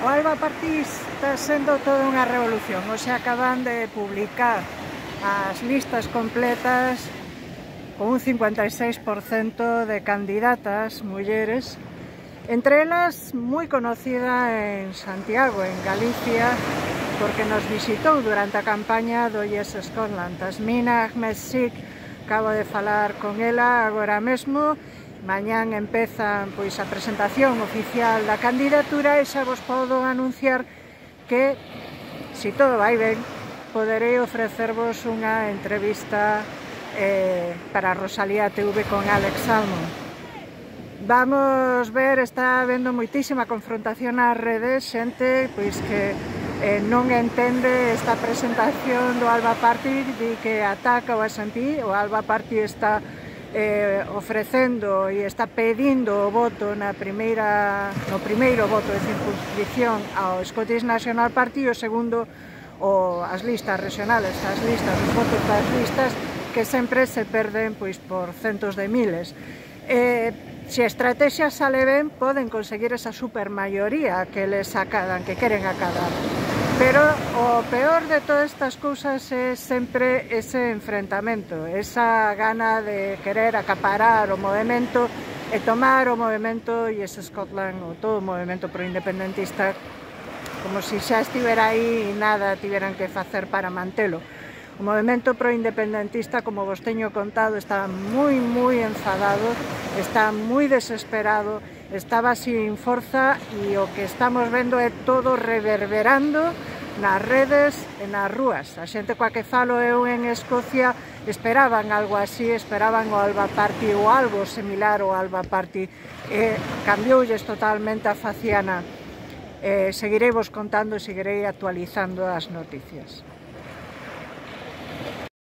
O Alba Party está sendo toda unha revolución. Hoxe acaban de publicar as listas completas con un 56% de candidatas mulleres, entre elas moi conocida en Santiago, en Galicia, porque nos visitou durante a campaña do Yes Scotland. Tasmina Ahmed Sheikh, acabo de falar con ela agora mesmo. Mañán empeza pois a presentación oficial da candidatura e xa vos podo anunciar que, se todo vai ben, poderei ofrecervos unha entrevista para Rosalía TV con Alex Salmond. Vamos ver, está habendo moitísima confrontación nas redes, xente pois que non entende esta presentación do Alba Party, di que ataca o SNP. O Alba Party está ofrecendo e está pedindo o voto no primeiro voto de circunscripción ao Scottish National Party, o segundo as listas regionales, os votos das listas, que sempre se perden pois por centos de miles. Se a estrategia sale ben, poden conseguir esa supermaioría que les acadan, que queren acadar. Pero o peor de todas estas cousas é sempre ese enfrentamento, esa gana de querer acaparar o movemento e tomar o movemento Yes Scotland, ou todo o movemento proindependentista, como se xa estivera aí e nada tiveran que facer para mantelo. O movemento proindependentista, como vos teño contado, está moi enfadado, está moi desesperado, estaba sin forza, e o que estamos vendo é todo reverberando nas redes e nas rúas. A xente coa que falo eu en Escocia esperaban algo así, esperaban o Alba Party ou algo similar ao Alba Party, e cambioules totalmente a faciana. Seguirei vos contando e seguirei actualizando as noticias.